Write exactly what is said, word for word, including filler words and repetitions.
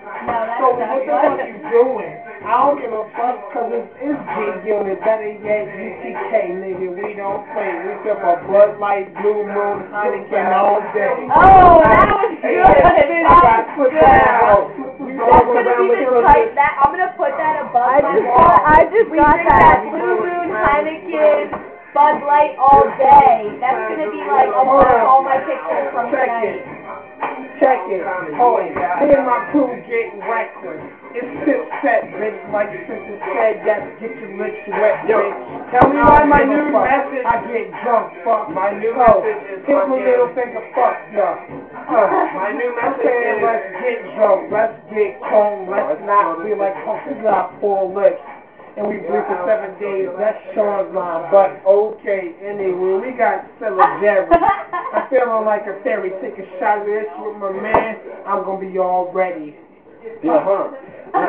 So what the fuck you doing? I don't give a fuck because it's, it's G-Unit. Better yet, U T K, nigga. We don't play. We sip a Bud Light, Blue Moon, Henney all day. Oh, that was good. I got put that out. That's gonna be the type that I'm gonna put that above I my just wall. got, I just We got drink that. that Blue Moon, Heineken, Bud Light all day. That's gonna be like above all my pictures from Check tonight. it. Check it. Oh, me and my crew getting reckless. It's sip set, bitch. Like Sister said, yes, get your lips wet, Yo, bitch. tell me why my new message. I get drunk, fuck. My new oh, message is hit my fucking. little finger, fuck ya. Uh, My new I'm message saying, is. let's get drunk, let's get home, let's not be like fuckers got four lips. And we bleed for seven days. That's Sean's line. But okay, anyway, we got Stella Jerry. I'm feeling like a fairy. Take a shot of this with my man. I'm gonna be all ready. Yeah, huh?